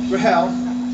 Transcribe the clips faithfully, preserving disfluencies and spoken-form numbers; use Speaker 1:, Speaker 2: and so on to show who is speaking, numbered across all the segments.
Speaker 1: Rahel.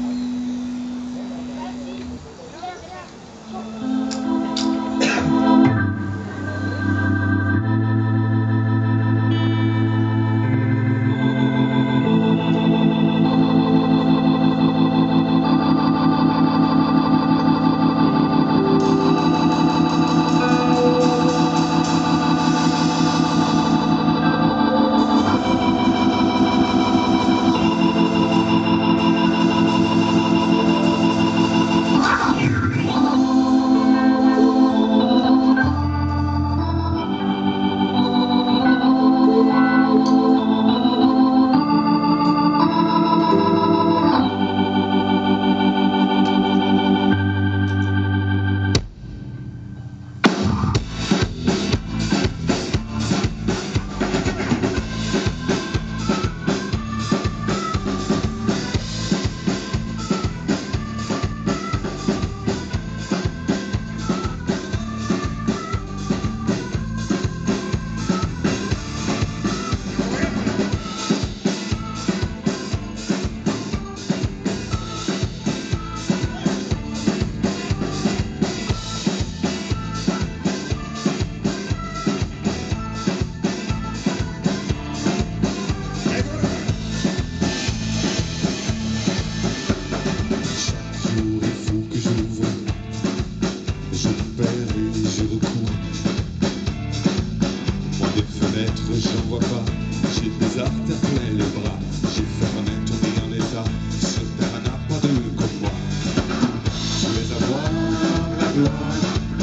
Speaker 2: J'en vois pas, j'ai des artères plein les bras. J'ai fermé tourné en état. Ce père n'a pas de comme moi. Je vais avoir la gloire.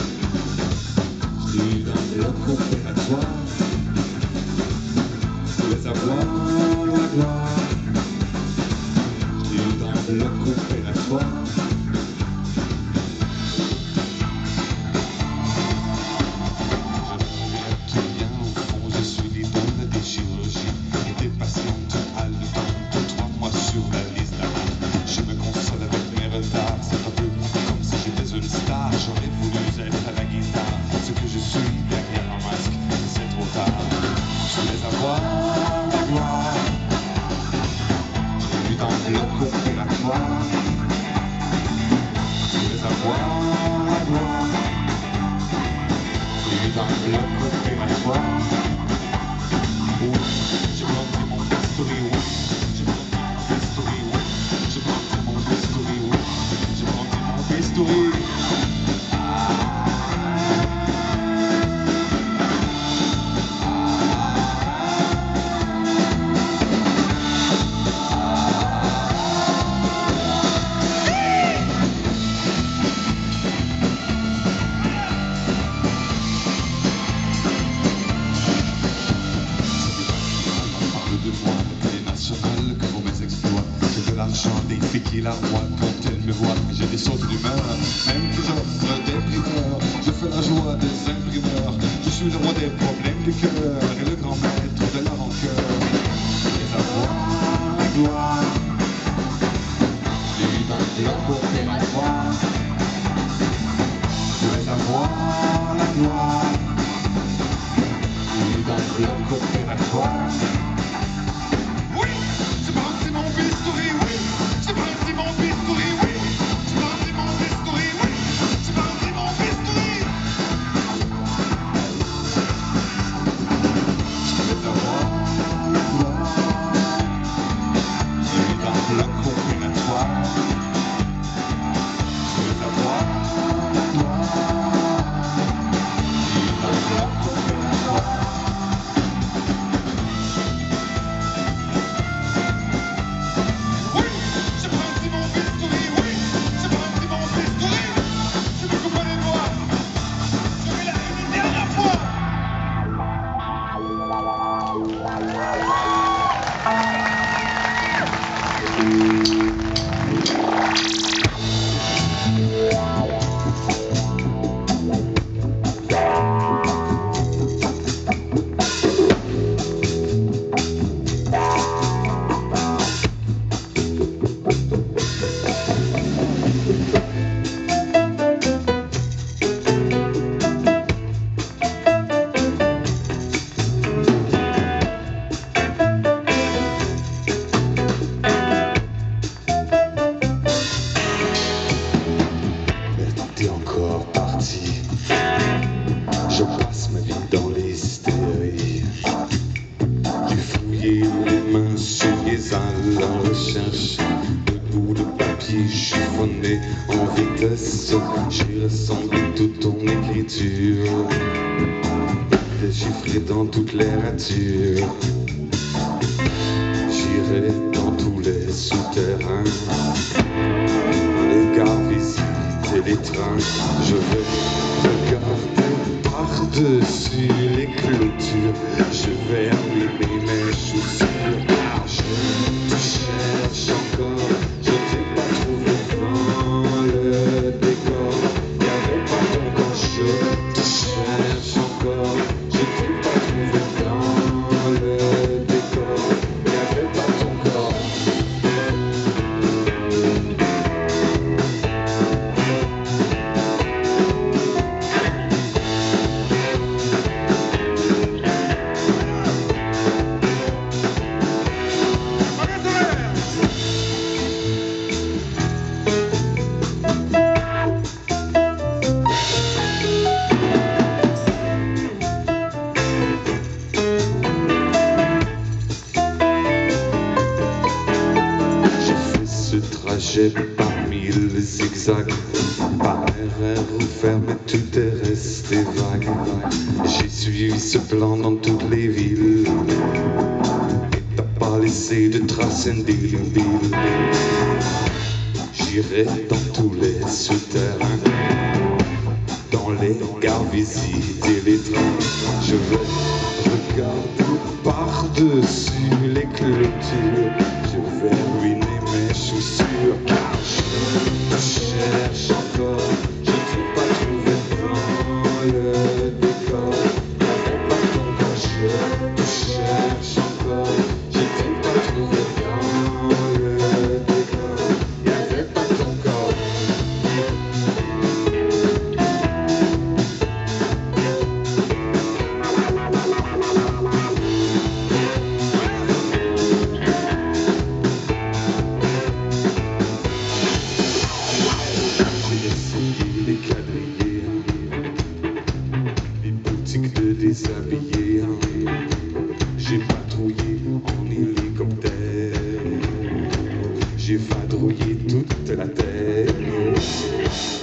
Speaker 2: Je suis dans le bloc opératoire. Je vais avoir la gloire. Je suis dans le bloc opératoire. J'aurais voulu être à la guitare, ce que je suis derrière un masque, c'est trop tard. Je vais avoir la gloire. Je suis dans le bloc opératoire. Je vais avoir la gloire. Je suis dans le bloc opératoire. Oui, j'ai planté mon pistolet, oui. J'ai planté mon pistolet, oui. J'ai planté mon pistolet, oui. J'ai planté mon pistolet. Des filles qui la voient quand elles me voient. J'ai des sautes d'humeur, même que j'offre des primeurs. Je fais la joie des imprimeurs. Je suis le roi des problèmes du cœur et le grand maître de la rancœur. Je vais avoir la gloire. Je suis dans le bloc opératoire. Je vais avoir la gloire. Je suis dans le bloc opératoire. Oui, je pense que mon bistouri, oui. C'est parti mon bistouri, oui. C'est parti mon bistouri, oui. C'est parti mon bistouri. Je vais avoir la gloire. Je suis dans le bloc opératoire. Je vais avoir la gloire. Je suis dans le bloc opératoire.
Speaker 1: main souillés à la recherche de bouts de papier chiffonnés en vitesse. J'ai rassemblé toute ton écriture, déchiffré dans toute les ratures. J'irai dans tous les souterrains, les gares visites et les trains. Je vais regarder par-dessus les clôtures. Je vais allumer mes chaussures. Car je te cherche encore. Je t'ai pas trouvé dans le décor. Y'avait pas ton corps. Je te cherche encore. Je t'ai pas trouvé dans le décor. Y'avait pas ton corps. J'ai parmi les zigzags, par erreur ou ferme, tout est resté vague. J'ai suivi ce plan dans toutes les villes, et t'as pas laissé de traces indélébiles. J'irai dans tous les souterrains, dans les gares visites et les trains. Je vais regarder par-dessus les clôtures. Je vais ruiner mes chaussures, car je te cherche encore. Je t'ai pas trouvé dans le décor. Y'avait pas ton corps. Je te cherche encore. Je t'ai pas trouvé dans le décor. Y'avait pas ton corps. De déshabiller, j'ai patrouillé en hélicoptère, j'ai vadrouillé toute la terre.